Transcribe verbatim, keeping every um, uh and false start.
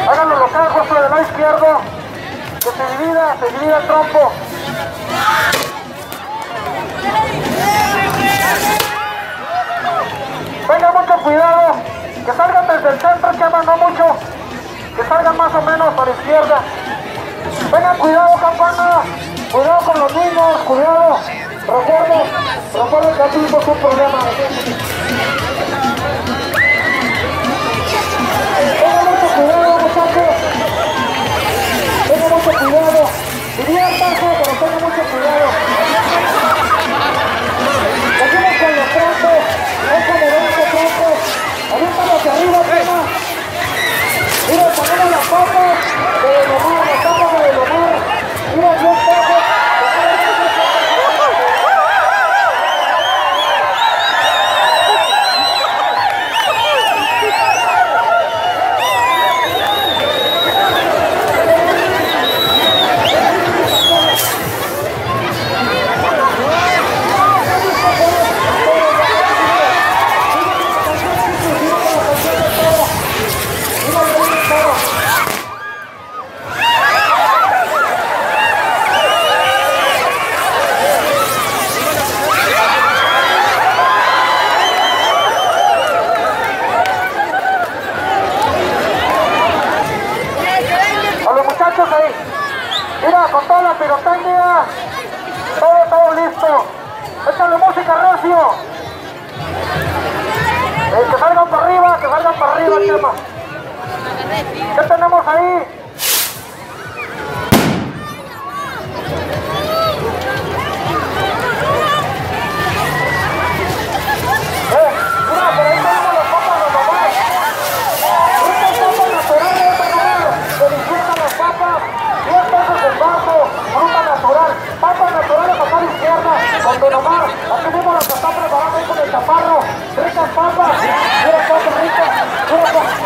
Háganlo local, justo del lado izquierdo. Que se divida, se divida el trompo. Venga, mucho cuidado. Que salgan desde el centro, Chema, no mucho. Que salgan más o menos para la izquierda. Venga, cuidado, campana. Cuidado con los niños, cuidado. Recuerden, recuerden que aquí tuvimos un problema. Tenga mucho cuidado, muchachos. Tenga mucho cuidado. Diviértanse, pero tenga mucho cuidado. Seguimos con los trompos. Ojo de veinte trompos. Aviéntalo hacia arriba, Chema. Mira, ponemos las papas de Lomar, las papas de Lomar. Mira, diez pesos. Ahí. Mira, con toda la pirotecnia, todo, todo listo. Échale música, recio. Eh, que salgan para arriba, que salgan para arriba, Chema. ¿Qué tenemos ahí? Eh, mira, por ahí tenemos las papas de Lomar. Estas papas naturales de Lomar. Deliciosan las papas. diez pesos el vaso, fruta natural, papas naturales para la izquierda, con Don Omar, aquí mismo las que están preparando ahí con el chaparro, ricas papas, mira papas ricas, mira papas.